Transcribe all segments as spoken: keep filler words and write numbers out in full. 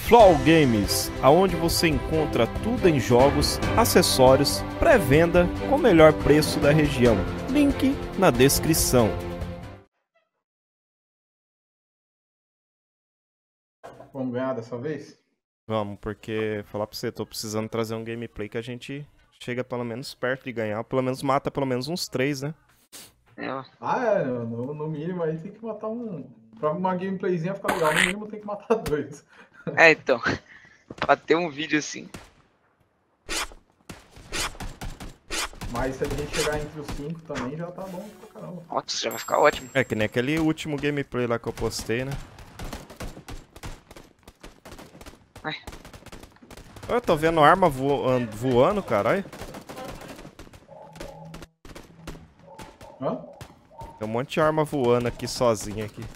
Flow Games, aonde você encontra tudo em jogos, acessórios, pré-venda com o melhor preço da região. Link na descrição. Vamos ganhar dessa vez? Vamos, porque falar pra você, tô precisando trazer um gameplay que a gente chega pelo menos perto de ganhar, pelo menos mata pelo menos uns três, né? É. Ah, é, no, no mínimo aí tem que matar um. Pra uma gameplayzinha ficar legal, no mínimo tem que matar dois. É, então. Pra ter um vídeo assim. Mas se a gente chegar entre os cinco também já tá bom pra caramba. Nossa, já vai ficar ótimo. É que nem aquele último gameplay lá que eu postei, né? Ai. Eu tô vendo arma voando, voando, caralho. Hã? Tem um monte de arma voando aqui sozinha aqui.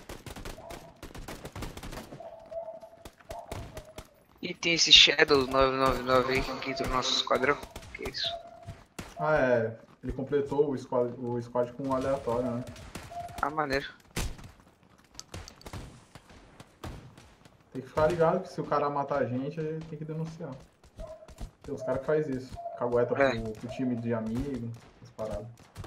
E tem esse Shadow nove nove nove aí que entra no nosso esquadrão. Que isso? Ah, é. Ele completou o squad, o squad com um aleatório, né? Ah, maneiro. Tem que ficar ligado que se o cara matar a gente, ele tem que denunciar. Tem os caras que fazem isso. Cagueta É. pro, pro time de amigo, essas paradas.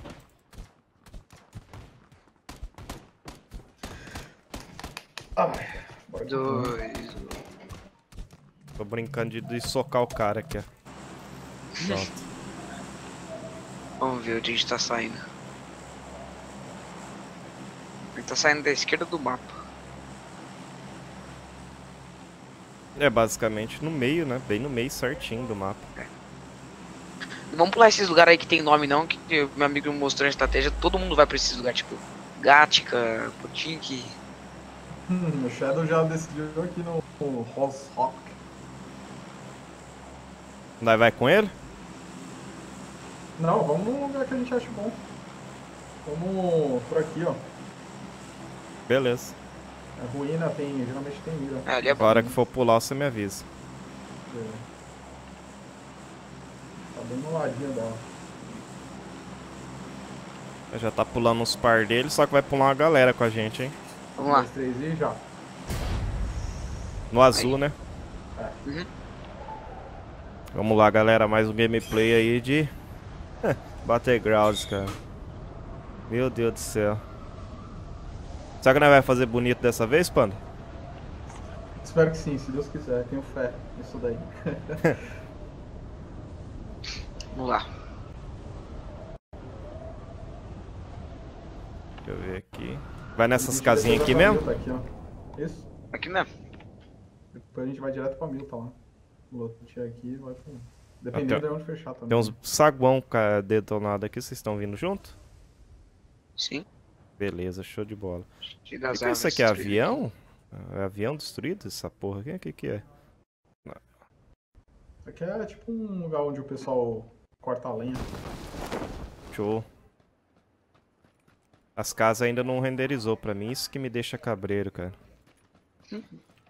Ai, bora de novo. Dois. Tô brincando de, de socar o cara aqui, ó. Pronto. Vamos ver onde a gente tá saindo. Ele tá saindo da esquerda do mapa. É basicamente no meio, né? Bem no meio certinho do mapa. Não vamos pular esses lugares aí que tem nome não, que meu amigo me mostrou a estratégia. Todo mundo vai pra esses lugares, tipo Gatica, Potink. Hum, o Shadow já decidiu aqui no, no Hoss Rock. Nós vai com ele? Não, vamos num lugar que a gente acha bom. Vamos por aqui, ó. Beleza. A ruína tem, geralmente tem mira. É, ali é A hora que for pular, você me avisa. É. Tá bem no ladinho dela. Já tá pulando uns par dele, só que vai pular uma galera com a gente, hein? Vamos Um, lá. dois, três e já. No azul, né? Uhum. Vamos lá, galera. Mais um gameplay aí de Battlegrounds, cara. Meu Deus do céu. Será que nós vai fazer bonito dessa vez, Panda? Espero que sim, se Deus quiser. Tenho fé nisso daí. Vamos lá. Deixa eu ver aqui. Vai nessas A gente casinhas desce aqui pra mesmo? Milta aqui, ó. Isso. Aqui mesmo. Depois a gente vai direto pra Milta lá. O outro tira aqui e vai pro... Dependendo Até- de onde fechar também. Tem uns saguão ca- detonado aqui. Vocês estão vindo junto? Sim. Beleza, show de bola. Tira O as que, que é isso árvores aqui? É destruídas avião? É avião destruído? Essa porra aqui? O que que é? Aqui é tipo um lugar onde o pessoal corta a lenha. Show. As casas ainda não renderizou pra mim. Isso que me deixa cabreiro, cara. aqui.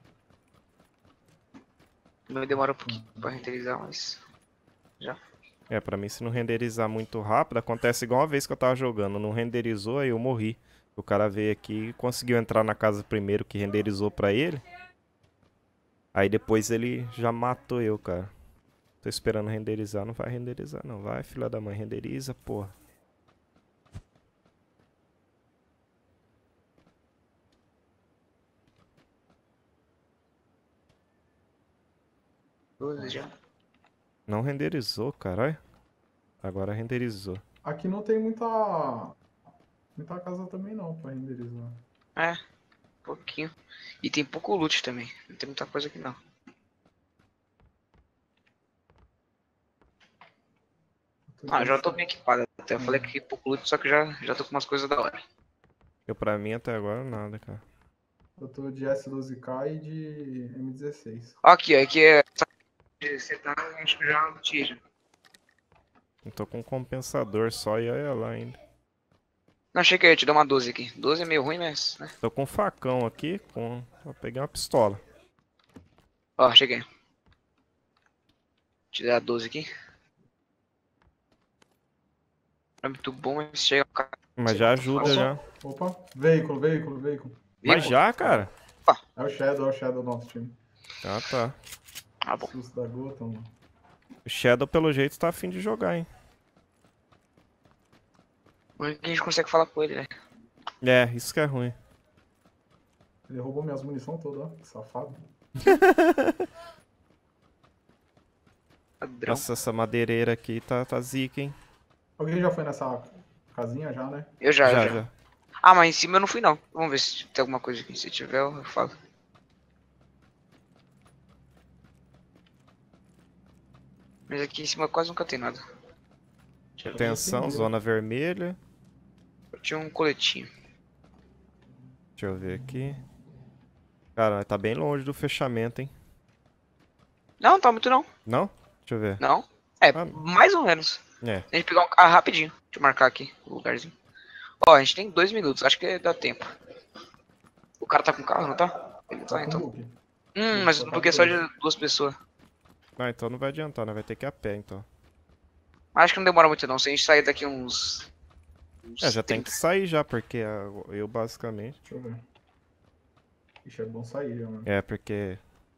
Vai demorar um pouquinho pra renderizar, mas... Já. É, pra mim se não renderizar muito rápido, acontece igual uma vez que eu tava jogando. Não renderizou, aí eu morri. O cara veio aqui e conseguiu entrar na casa primeiro que renderizou pra ele. Aí depois ele já matou eu, cara. Tô esperando renderizar. Não vai renderizar, não. Vai, filha da mãe, renderiza, porra. doze já. Não renderizou, caralho. Agora renderizou. Aqui não tem muita... Muita casa também não pra renderizar. É. Pouquinho. E tem pouco loot também. Não tem muita coisa aqui não. Ah, já tô bem equipado até. Eu falei que pouco loot, só que já, já tô com umas coisas da hora. Eu, pra mim até agora nada, cara. Eu tô de S doze K e de M dezesseis. Ó, aqui, ó. Aqui é... Você tá, acho que já tira. Eu tô com um compensador só e olha lá ainda. Não, achei que eu ia te dar uma doze aqui. doze é meio ruim, mas... Né? Tô com um facão aqui, com... Eu peguei uma pistola. Ó, cheguei. Te dar a doze aqui. Não é muito bom, mas chega... Mas já ajuda, já. Opa, veículo, veículo, veículo. Mas já, cara? É o Shadow, é o Shadow do nosso time. Ah, tá. Ah, bom. Susto da gota, mano. O Shadow, pelo jeito, tá afim de jogar, hein? Como é que a gente consegue falar com ele, né? É, isso que é ruim. Ele roubou minhas munições todas, ó. Que safado. Padrão. Nossa, essa madeireira aqui tá, tá zica, hein? Alguém já foi nessa casinha já, né? Eu já, eu Já, já. já. Ah, mas em cima eu não fui não. Vamos ver se tem alguma coisa aqui. Se tiver, eu falo. Mas aqui em cima quase nunca tem nada. Deixa eu ver. Atenção, entendi. zona vermelha. Eu tinha um coletinho. Deixa eu ver aqui. Cara, tá bem longe do fechamento, hein? Não, não tá muito não. Não? Deixa eu ver. Não. É, Ah. mais ou menos. É. A gente pegar um carro rapidinho. Deixa eu marcar aqui o lugarzinho. Ó, a gente tem dois minutos. Acho que dá tempo. O cara tá com carro, não tá? Ele tá, Tá com então. book. Hum, mas porque é só de duas pessoas. Ah, então não vai adiantar, né? Vai ter que ir a pé, então. Acho que não demora muito não. Se a gente sair daqui uns... uns É, já tem trinta. que sair já, porque ah, eu basicamente... Deixa eu ver. Ixi, é bom sair já, mano. É, porque...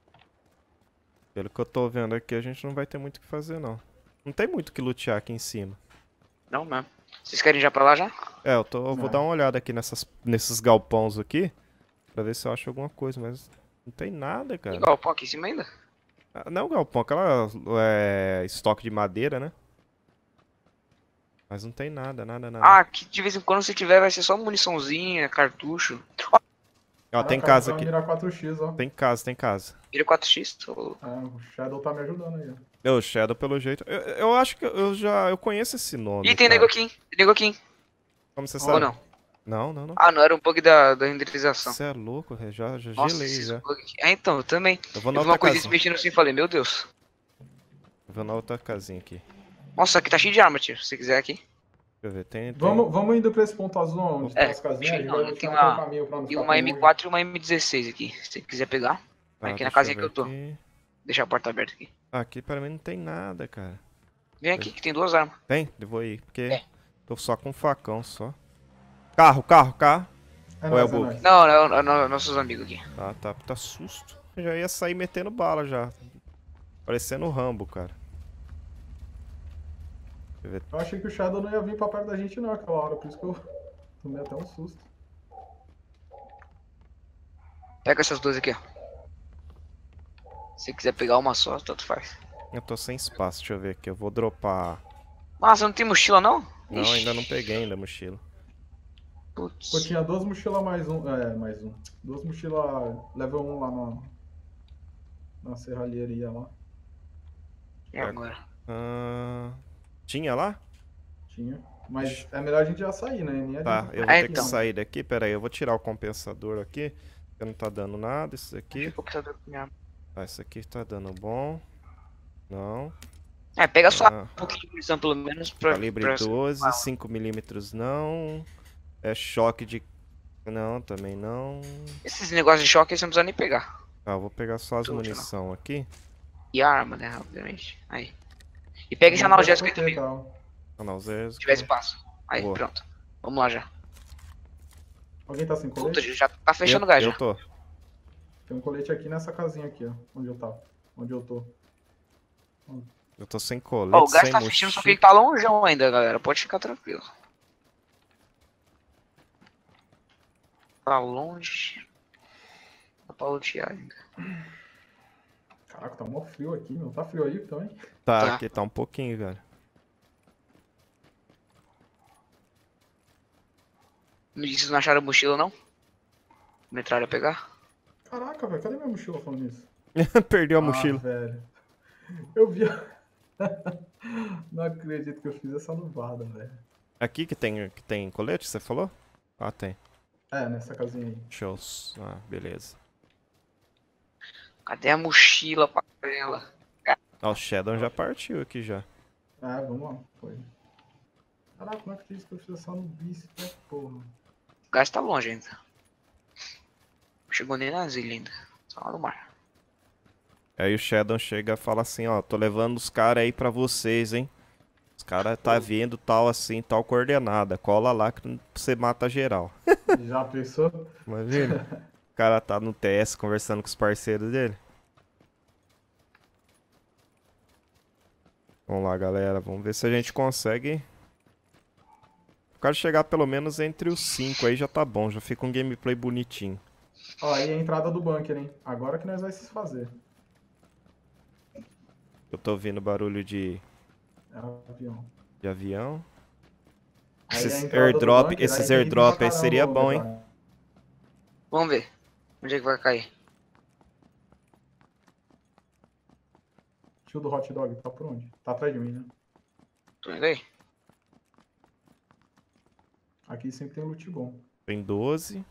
Pelo que eu tô vendo aqui, a gente não vai ter muito o que fazer, não. Não tem muito o que lutear aqui em cima. Não mesmo. Vocês querem ir já pra lá já? É, eu, tô, eu vou Não. dar uma olhada aqui nessas, nesses galpões aqui, pra ver se eu acho alguma coisa, mas não tem nada, cara. Igual, pô, aqui em cima ainda. Ah, não, galpão, aquela é, estoque de madeira, né? Mas não tem nada, nada, nada. Ah, aqui de vez em quando se tiver vai ser só muniçãozinha, cartucho. Ó, tem Caraca, casa vai aqui. mirar quatro x, ó. Tem casa, tem casa. Vira quatro x. Tô... É, o Shadow tá me ajudando aí, ó. Eu, Shadow, pelo jeito. Eu, eu acho que eu já eu conheço esse nome. Ih, tem cara. nego aqui, tem nego aqui. Como você Ou sabe? não? Não, não, não. Ah, não, era um bug da, da renderização. Você é louco, eu já, já Nossa, gelei esses já. bug aqui. Ah, então, eu também. Eu vou Eu na vi uma outra coisa se casinha. mexendo assim e falei, meu Deus. Eu vou na outra casinha aqui. Nossa, aqui tá cheio de arma, tio. Se você quiser aqui. Deixa eu ver, tem... tem... Vamos, vamos indo pra esse ponto azul onde É, tá as casinhas. A gente não, vai tem continuar uma- pelo caminho pra não E ficar uma tão M longe. quatro e uma M dezesseis aqui. Se você quiser pegar. Tá, aqui na deixa casinha ver que eu tô. aqui. Deixa a porta aberta aqui. Aqui pra mim não tem nada, cara. Vem aqui que tem duas armas. Tem? Eu vou ir, porque É. tô só com facão, só. Carro, carro, carro. É Ou é nóis, o é book? nóis. Não, não, não, não, nossos amigos aqui. Ah, tá, tá susto. Eu já ia sair metendo bala já. Parecendo o Rambo, cara. Deixa eu ver. Eu achei que o Shadow não ia vir pra perto da gente não aquela hora, por isso que eu tomei até um susto. Pega essas duas aqui, ó. Se você quiser pegar uma só, tanto faz. Eu tô sem espaço, deixa eu ver aqui. Eu vou dropar. Nossa, não tem mochila não? Não, Ixi, ainda não peguei ainda a mochila. Putz. Eu tinha duas mochilas mais um. É, mais um. Duas mochilas level um lá na. Na serralheria lá. E agora? Ah, tinha lá? Tinha. Mas é melhor a gente já sair, né? Nem Tá, adianta. eu vou É, ter então. que sair daqui. Pera aí, eu vou tirar o compensador aqui. Porque não tá dando nada. Isso aqui. Fica o computador com minha arma. Ah, isso aqui tá dando bom. Não. É, pega só Ah. um pouquinho de munição pelo menos pra... Calibre pra... doze, cinco milímetros não. É choque de... Não, também não. Esses negócios de choque você não precisa nem pegar. Ah, eu vou pegar só as Tudo, munição aqui. E a arma, né, obviamente. Aí. E pega esse Não analgésico aí pode também, ter, tá? Analgésico. se tiver espaço. Aí, Boa. pronto. Vamos lá já. Alguém tá sem Puta, colete? já tá fechando eu, o gás eu já. tô. Tem um colete aqui nessa casinha aqui, ó. Onde eu tava. Onde eu tô. Eu tô sem colete, Ó, o gás sem tá fechando, só que mochila. ele tá longeão ainda, galera. Pode ficar tranquilo. Tá longe. Dá pra lutear ainda. Caraca, tá mó frio aqui, meu. Tá frio aí também? Tá, Tá. aqui tá um pouquinho, velho. Vocês não acharam a mochila, não? Metralha pegar? Caraca, velho. Cadê minha mochila falando isso? Perdeu a Ah, mochila. velho. Eu vi. a- Não acredito que eu fiz essa nuvada, velho. Aqui que tem, que tem colete, você falou? Ah, tem. É, nessa casinha aí. Shows. Ah, beleza. Cadê a mochila pra ela? Ó, o Shadow já partiu aqui já. Ah, vamos lá. Foi. Caraca, como é que diz que eu fiz essa nubice, né, porra? O gás tá longe ainda. Não chegou nem nas ilhas ainda. Só lá no mar. Aí o Shadow chega e fala assim, ó, tô levando os caras aí pra vocês, hein. Os caras tá vindo tal assim, tal coordenada. Cola lá que você mata geral. Já pensou? Imagina. O cara tá no T S conversando com os parceiros dele. Vamos lá, galera. Vamos ver se a gente consegue. Eu quero chegar pelo menos entre os cinco aí, já tá bom. Já fica um gameplay bonitinho. Ó, aí a entrada do bunker, hein? Agora que nós vai se fazer. Eu tô ouvindo barulho de, É o avião. de avião. Aí a Esses entrada do airdrop, bunker, esses aí tem item airdrop pra aí seria caramba, bom, hein? Metralha. Vamos ver. Onde é que vai cair? Tio do hot dog, tá por onde? Tá atrás de mim, né? Tô indo aí. Aqui sempre tem loot bom. Tem doze.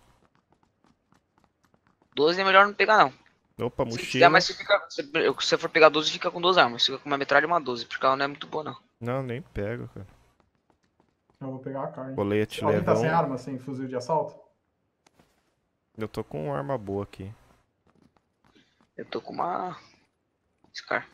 doze é melhor não pegar, não. Opa, Se quiser, mochila. mas você fica. Se se você for pegar doze, fica com duas armas. Fica com uma metralha e uma doze, porque ela não é muito boa, não. Não, nem pego, cara. Eu vou pegar a carne. Colete Alguém tá leva sem um. arma, sem fuzil de assalto? Eu tô com uma arma boa aqui. Eu tô com uma. Scar.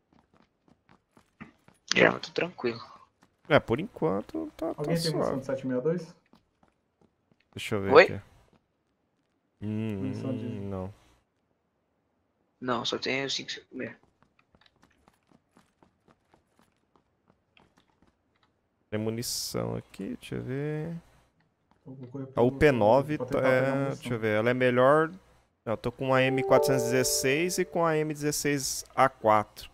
De arma, tô tranquilo. É, por enquanto tá, tá Alguém tem munição suave. de sete sessenta e dois? Deixa eu ver Oi? aqui. Hum, Munição de- não. Não, só tenho cinco cinco seis. Tem munição aqui, deixa eu ver. Eu vou correr A pelo- U P nove, pra tá- tentar pegar é, munição. deixa eu ver, ela é melhor. Eu tô com a M quatrocentos e dezesseis e com a M dezesseis A quatro.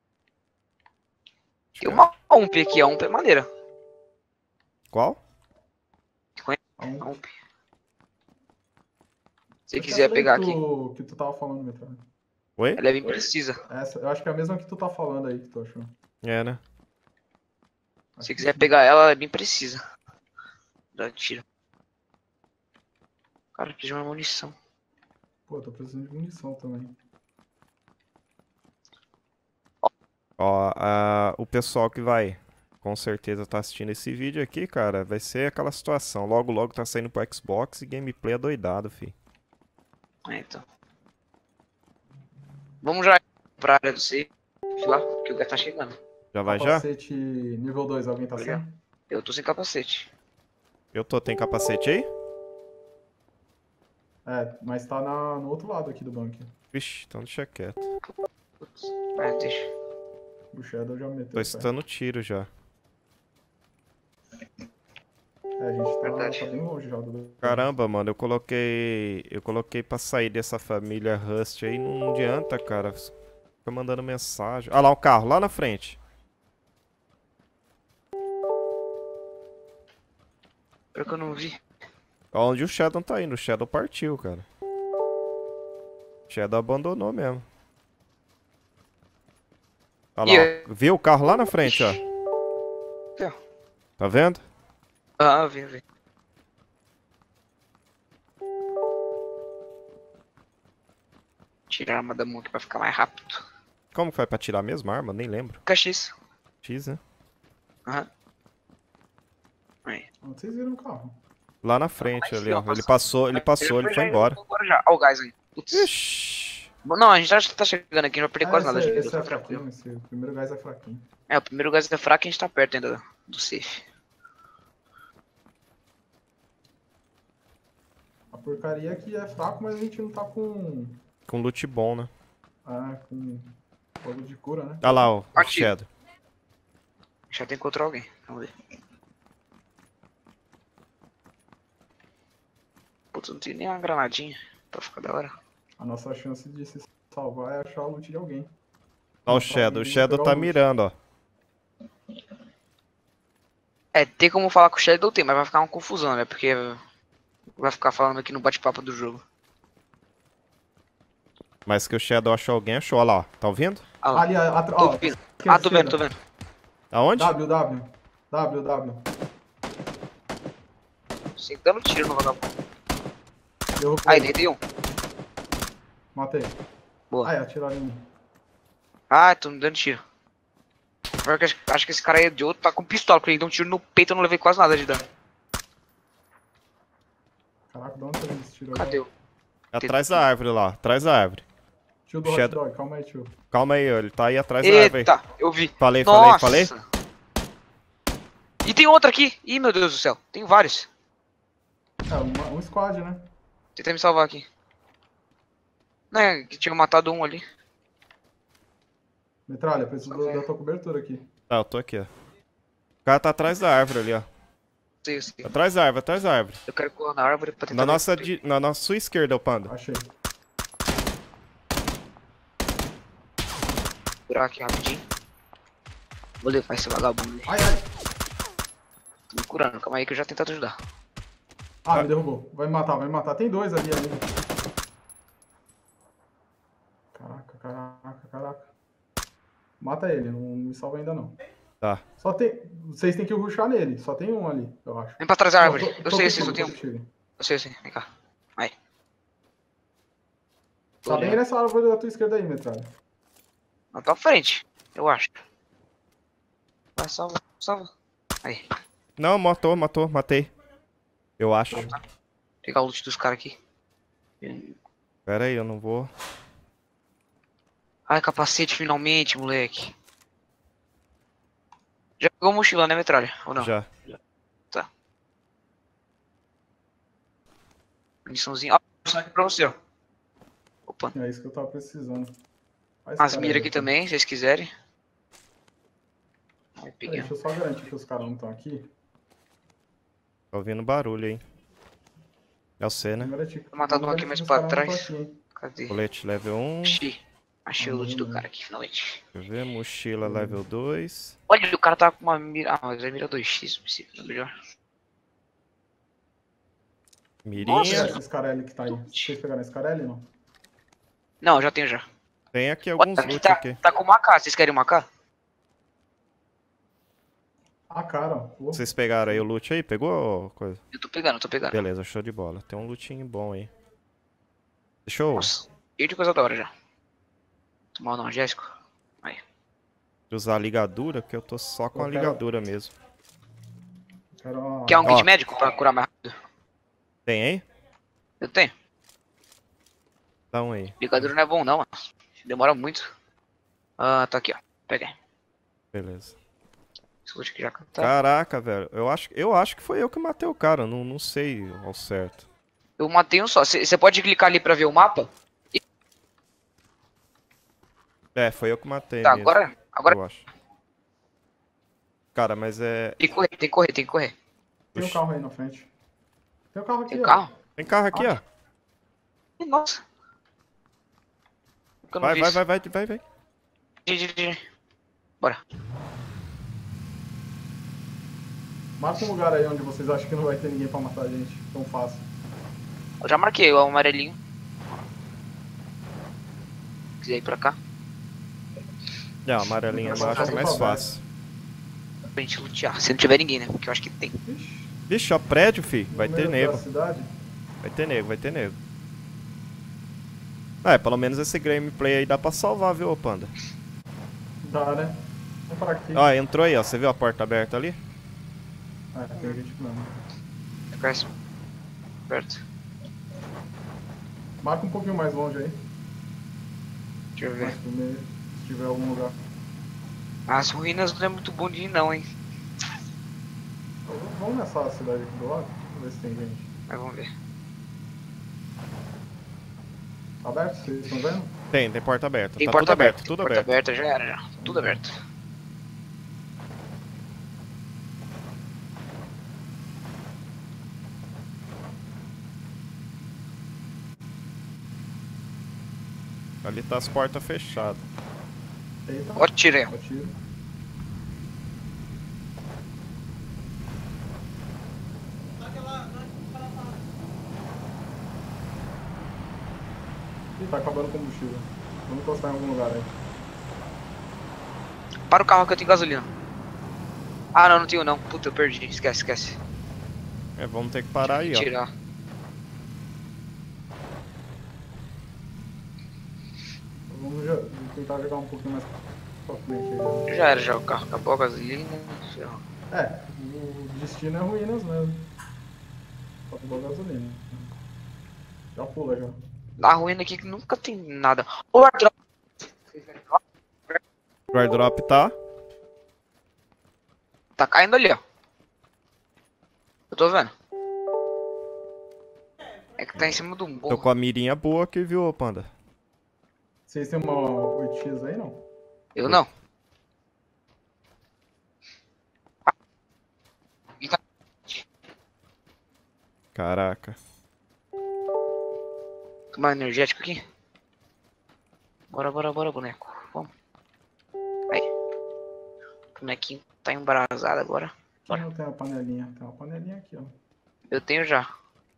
Acho Tem que é- uma U M P aqui, a U M P é maneira. Qual? A Um- U M P. Se Essa quiser daí pegar que aqui, tu, que tu tava falando, Metralha. Oi? ela é bem precisa. Essa, eu acho que é a mesma que tu tá falando aí, que tu achou. É, né? Acho Se que quiser sim. pegar ela, ela é bem precisa. Dá tiro. Cara, preciso de uma munição. Pô, tô precisando de munição também. Ó, a- o pessoal que vai com certeza tá assistindo esse vídeo aqui, cara, vai ser aquela situação. Logo, logo tá saindo pro Xbox e gameplay adoidado, fi. É, então. Vamos já pra área do safe lá, que o cara tá chegando. Já vai já? Capacete nível dois, alguém tá Olha. sem? Eu tô sem capacete. Eu tô, tem capacete aí? É, mas tá na, no outro lado aqui do bunker. Vixe, então deixa quieto. Putz. É, deixa. O Shadow já meteu Tô o pé. estando tiro já. É, a gente tá, Verdade. tá bem longe já do... Caramba, mano, eu coloquei. Eu coloquei pra sair dessa família Rust aí, não adianta, cara. Fica mandando mensagem. Ah lá o carro, lá na frente. Pior que eu não vi. Onde o Shadow tá indo? O Shadow partiu, cara. O Shadow abandonou mesmo. Olha lá, E ó. Viu o carro lá na frente, ó. Aqui, ó. Tá vendo? Ah, vi, vi. Tirar a arma da mão aqui pra ficar mais rápido. Como que foi pra tirar a mesma arma? Nem lembro. Fica X. X, né? Aham. Aí. Onde vocês viram o carro? Lá na frente Aí, ali, ó, ó. Ele passou. passou, ele passou, ele foi embora. Agora já. Olha o gás aí. Putz. Ixi. Não, a gente já tá chegando aqui, não vai perder Ah, quase nada de esse, vida, esse tá é tranquilo. fraquinho, esse primeiro gás é fraquinho. É, o primeiro gás é fraco e a gente tá perto ainda do safe. A porcaria é que é fraco, mas a gente não tá com... Com loot bom, né? Ah, com... Fogo de cura, né? Olha lá, ó. O Aqui. Shadow. Já tem que encontrar alguém. Vamos ver. Putz, não tem nem uma granadinha pra ficar da hora. A nossa chance de se salvar é achar o loot de alguém. Ó o Não, Shadow. O pra Shadow pegar tá o loot. mirando, ó. É, tem como falar com o Shadow, tem, mas vai ficar uma confusão, né? Porque vai ficar falando aqui no bate-papo do jogo. Mas que o Shadow achou alguém, achou. Olha lá, ó. Tá ouvindo? Ah lá, Ali, atrás. tô Ó, vendo. esquerda, Ah, tô vendo, tô esquerda. vendo. Aonde? W, W. W, W. Sei dando tiro no vagabundo. Eu Aí, deitei um. Matei. Boa. Ai, atiraram em mim. Ah, tô me dando tiro. Pior que acho, acho que esse cara aí é de outro, tá com pistola, porque ele deu um tiro no peito e eu não levei quase nada de dano. Caraca, de onde tá vindo esse tiro Cadê agora? eu? Atrás da árvore lá, atrás da árvore. Tio do hot Shadow. dog, calma aí, tio. Calma aí, ó, ele tá aí atrás da árvore. Eita, eu vi. Falei, falei, Nossa. falei. E tem outro aqui. Ih, meu Deus do céu. Tem vários. É, uma- um squad, né? Tentei me salvar aqui. Não é que tinha matado um ali. Metralha, preciso Tá do- bem. da tua cobertura aqui. Tá, eu tô aqui, ó. O cara tá atrás da árvore ali, ó. Sei, eu sei. Atrás da árvore, atrás da árvore. Eu quero correr na árvore pra tentar... Na nossa, ver- di... na nossa sua esquerda, o Panda. Achei. Curar aqui rapidinho. Vou levar esse vagabundo ali. Ai, ai. Tô me curando, calma aí que eu já tento te ajudar. Ah, me derrubou. Vai me matar, vai me matar. Tem dois ali ainda. Caraca, caraca, caraca. Mata ele, não me salva ainda não. Tá. Só tem... Vocês têm que rushar nele. Só tem um ali, eu acho. Vem pra trás da árvore. Não, tô- eu tô sei, eu sei, contigo, só tem tô um. contigo. Eu sei, eu sei. Vem cá. Vai. Tô Tá bem olhando. nessa árvore da tua esquerda aí, metralha. Na tua frente, eu acho. Vai, salva, salva. Aí. Não, matou, matou, matei. Eu acho. Pegar o loot dos caras aqui. Pera aí, eu não vou... Ai, capacete finalmente, moleque. Já pegou mochila, né, metralha? Ou não? Já. Tá. Muniçãozinha. Ó, munição aqui pra você, ó. Opa. É isso que eu tava precisando. Faz As cara miras aí, aqui cara. também, se vocês quiserem. Aí, Peraí, peguei. deixa eu só garantir que os caras não estão aqui. Tô ouvindo barulho, hein. É o C, né? Garantir que- Vou matar um garantir aqui que mais os pra caras não trás. estão aqui, hein. Cadê? Colete level um. Achei. Achei Ah, o loot do não, cara aqui, finalmente. Deixa eu ver, mochila level dois. Olha, o cara tá com uma mira... Ah, mas é mira dois x, princípio, melhor. Mirinha. Nossa. Pegar esse Scarelli que tá aí. Vocês pegaram esse Scarelli, não? Não, já tenho já. Tem aqui Olha, alguns aqui loot tá, aqui. tá com uma A K, vocês querem uma A K? Ah, cara, ó. Pô. Vocês pegaram aí o loot aí? Pegou ou coisa? Eu tô pegando, eu tô pegando. Beleza, show de bola. Tem um lootinho bom aí. Deixa eu Nossa, cheio de coisa da hora já. Tomar um analgésico. Aí. usar a ligadura, porque eu tô só com a Eu quero- ligadura mesmo. Quero uma... Quer um Ó. kit médico pra curar mais rápido? Tem aí? Eu tenho. Dá um aí. Ligadura não é bom não, mano. Demora muito. Ah, tá aqui, ó. Peguei. Beleza. Esse loot aqui já tá. Caraca, velho. Eu acho, eu acho que foi eu que matei o cara. Não, não sei ao certo. Eu matei um só. Você pode clicar ali pra ver o mapa? É, foi eu que matei Tá, mesmo, agora. Agora eu acho. Cara, mas é... tem que correr, tem que correr, tem que correr. Tem um Oxi. carro aí na frente. Tem um carro aqui, Tem ó. carro? Tem carro aqui, ó. Ih, nossa. Eu não Vai, vi vai, isso. vai, vai, vai, vai. Gi, gi, gi. Bora. Marca um lugar aí onde vocês acham que não vai ter ninguém pra matar a gente. Tão fácil. Eu já marquei o amarelinho. Se quiser ir pra cá. Não, amarelinha eu acho que é mais fácil. Pra gente lutear. Se não tiver ninguém, né? Porque eu acho que tem. Ixi, Vixe, ó, prédio, fi. Vai no ter meio da nego. cidade. Vai ter nego, vai ter nego. Ah, é, pelo menos esse gameplay aí dá pra salvar, viu, ô Panda? Dá, né? Vamos parar aqui. Ó, entrou aí, ó. Você viu a porta aberta ali? É, tem gente mesmo. Cresce. Perto. Marca um pouquinho mais longe aí. Deixa eu ver. Mais pro meio. Se tiver algum lugar. As ruínas não é muito bom de ir não, hein. Vamos nessa cidade aqui do lado? Vamos ver se tem gente. Mas vamos ver. Tá aberto? Vocês estão vendo? Tem, tem porta aberta. Tem tá porta tudo aberta. aberto, tem tudo porta aberto. aberta, já era, já. Tudo aberto. Ali tá as portas fechadas. Eita. Ó, tira aí. Ó, tiro. Ih, tá acabando o combustível. Vamos encostar em algum lugar aí. Para o carro que eu tenho gasolina. Ah, não, não tenho não. Puta, eu perdi. Esquece, esquece. É, vamos ter que parar aí, ó. Tirar. Vamos já- tentar jogar um pouquinho mais pra frente aí. Já era, já o carro. Acabou a gasolina. ferrou. Né? É, o destino é ruínas mesmo. Só acabou a gasolina. Já pula já. Na ruína aqui que nunca tem nada. Ô, airdrop. O airdrop tá. Tá caindo ali, ó. Eu tô vendo. É que tá em cima do Tô morro. com a mirinha boa aqui, viu, ô Panda? Vocês têm uma oito x aí, não? Eu não. Caraca. Tomar energético aqui. Bora, bora, bora, boneco. Vamos. Aí. O bonequinho tá embrasado agora. Bora. Não tem uma panelinha. Tem uma panelinha aqui, ó. Eu tenho já.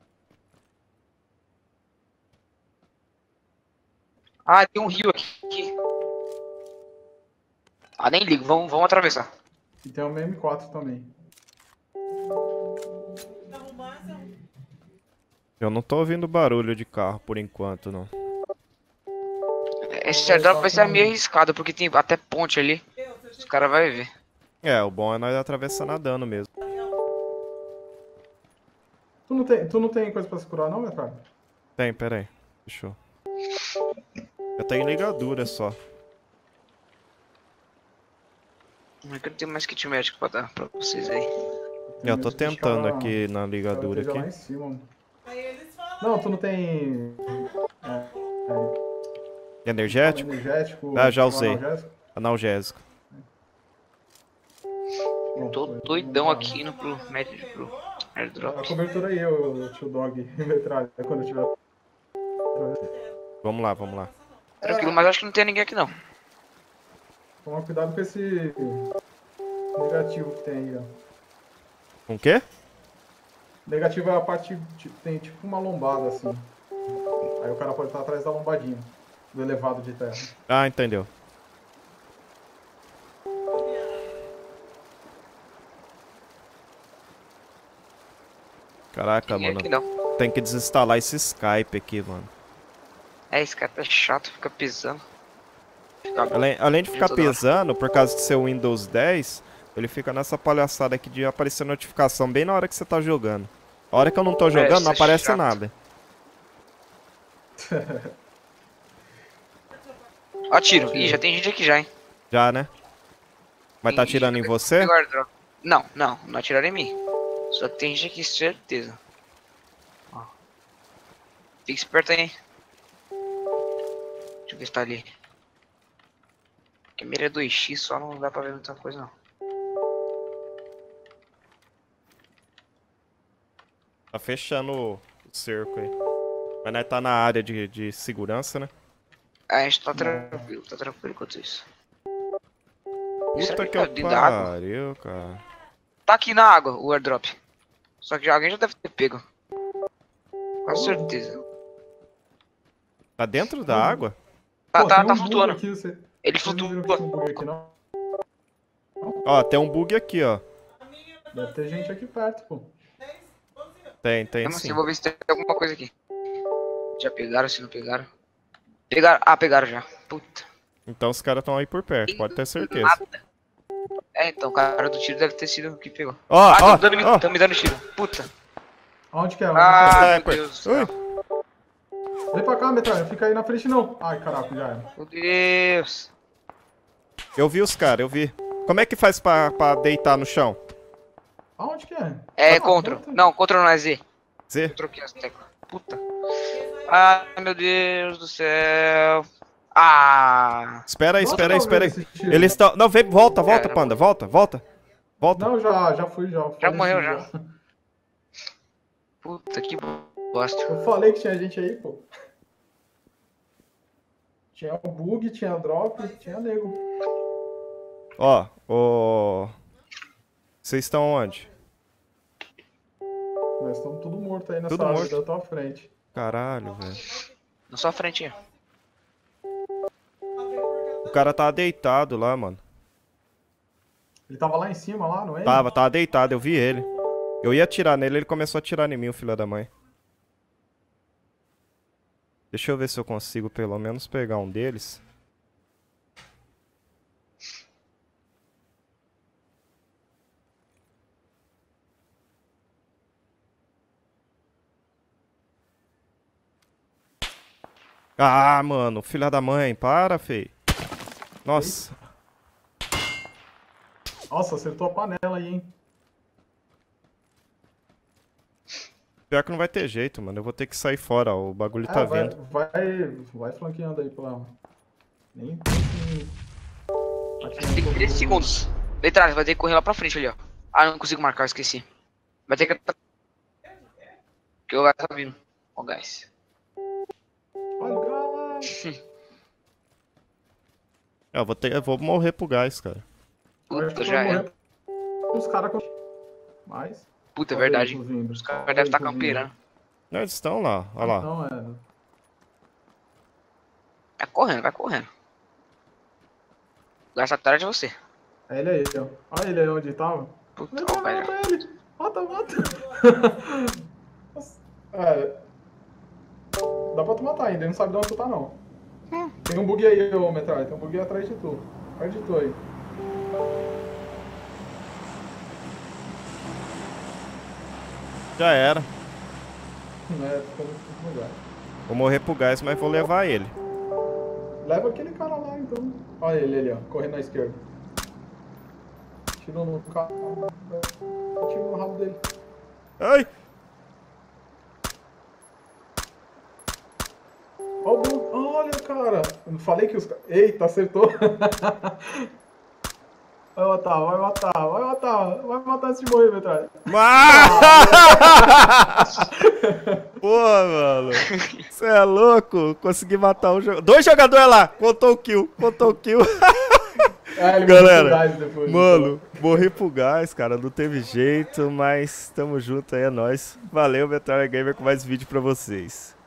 Ah, tem um rio aqui. Ah, nem ligo. Vamos, vamos atravessar. E tem uma M quatro também. Eu não tô ouvindo barulho de carro por enquanto, não. Esse airdrop vai ser meio arriscado, porque tem até ponte ali. Os caras vão ver. É, o bom é nós atravessar nadando mesmo. Tu não tem, tu não tem coisa pra se curar não, Metralha? Tem, pera aí. Fechou. Eu tenho ligadura só. Como é que eu tenho mais kit médico pra dar pra vocês aí? Eu tô tentando aqui na ligadura lá em aqui. cima, mano. Não, tu não tem... É, Energético? energético? Ah, já usei. Analgésico? Analgésico. Bom, Tô foi- doidão não- aqui indo pro médico pro airdrop. A cobertura aí, o tio Dog e Metralha, quando eu tiver... Vamos lá, vamos lá. Tranquilo, mas acho que não tem ninguém aqui não. Toma cuidado com esse negativo que tem aí, ó. Com o quê? Negativo é a parte, tipo, tem tipo uma lombada assim. Aí o cara pode estar atrás da lombadinha, do elevado de terra. Ah, entendeu. Caraca, Ninguém mano. aqui não. Tem que desinstalar esse Skype aqui, mano. É, esse cara tá chato, fica pisando. Fica... Além, além de ficar toda hora. pesando, por causa de ser o Windows dez, ele fica nessa palhaçada aqui de aparecer notificação bem na hora que você tá jogando. A hora que eu não tô jogando, isso não é aparece chato. nada. Ó, tiro. Ih, já tem gente aqui já, hein? Já, né? Mas tá Tem atirando em gente que você? pegou airdrop. Não, não, não atiraram em mim. Só que tem gente aqui, certeza. Ó. Fica esperto aí. Deixa eu ver se tá ali. Porque a mira é dois x, só não dá pra ver muita coisa não. Tá fechando o o cerco aí. Mas nós tá na área de, de segurança, né? A gente tá tranquilo, tá tranquilo enquanto isso. Será Puta que tá eu dentro da água? pariu, cara. Tá aqui na água o airdrop. Só que já- alguém já deve ter pego. Com certeza. Tá dentro da água? Tá, Pô, tá, tem tá um bug flutuando. aqui, você... Ele Vocês não viram que tinha um flutua. bug aqui, não? Ó, tem um bug aqui, ó. Deve ter gente aqui perto, pô. Tem, tem Mesmo sim. assim, eu vou ver se tem alguma coisa aqui. Já pegaram, se não pegaram. Pegaram. Ah, pegaram já. Puta. Então os caras estão aí por perto, pode ter certeza. Nada. É, então, o cara do tiro deve ter sido o que pegou. Ó, Ah, ó, tão, dando, ó. tão me dando tiro. Puta. Aonde que é? Onde Ah, que meu Sniper. Deus do céu. Ui. é? Vem pra cá, Metralha. Fica aí na frente, não. Ai, caraca, já era. Meu Deus. Eu vi os caras, eu vi. Como é que faz pra, pra deitar no chão? Aonde que é? É, Ah, contra. contra. Não, contra não é Z. Z? Eu troquei as teclas. Puta. Ai, meu Deus do céu. Ah. Espera aí, Nossa, espera aí, tá espera aí. vendo esse tiro? Eles estão... Não, vem, volta, volta, Cara, panda, volta, volta. Volta. Não, já, já fui, já. Já faleci, morreu, já. Puta que bosta. Eu falei que tinha gente aí, pô. Tinha o bug, tinha drop, tinha nego. Ó, ó... Vocês estão onde? Nós estamos tudo morto aí nessa Tudo área morto. da tua frente. Caralho, velho. Na sua frente aí. O cara tava deitado lá, mano. Ele tava lá em cima, lá, não é? Tava, tava deitado, eu vi ele. Eu ia atirar nele, ele começou a atirar em mim, o filho da mãe. Deixa eu ver se eu consigo pelo menos pegar um deles. Ah, mano, filha da mãe, para, fei. Nossa. Nossa, acertou a panela aí, hein? Pior que não vai ter jeito, mano. Eu vou ter que sair fora, ó. O bagulho tá Ah, vai, vindo. vai, vai flanqueando aí pela... Nem tem que... Tem três segundos. Detrás, vai ter que correr lá pra frente ali, ó. Ah, não consigo marcar, eu esqueci. Vai ter que. Porque o gás tá vindo. Ó o gás. Olha o gás. Eu vou, ter, eu vou morrer pro gás, cara. Puta, já é. Os caras... Mas... Puta, é Olha verdade. eles vindo. Os caras Olha devem estar eles vindo. camperando. Não, eles estão lá, olha lá. Não, é... Vai correndo, vai correndo. O gás tá atrás de você. É ele aí, ó. Olha ele aí onde tava. Puta, Mata, ó, velho. mata ele. Mata, mata. É... Dá pra tu matar ainda, ele não sabe de onde tu tá, não. Hum. Tem um bug aí, ô Metralha. Tem um bug atrás de tu. Atrás de tu aí. Já era. É, ficou no lugar. Vou morrer pro gás, mas vou levar ele. Leva aquele cara lá, então. Olha ele ali, ó. Correndo na esquerda. Tiro no carro. Tiro no rabo dele. Ai! Olha o bug. Olha, cara. Eu não falei que os caras... Eita, acertou. Vai matar, vai matar, vai matar. Vai matar antes de morrer, Metralha. Pô, mano. Você é louco? Consegui matar um jogador. Dois jogadores lá. Contou o kill. Contou o kill. É, ele Galera, depois, mano, morri pro gás, cara. Não teve jeito, mas tamo junto aí, é nóis. Valeu, Metralha Gamer, com mais vídeo pra vocês.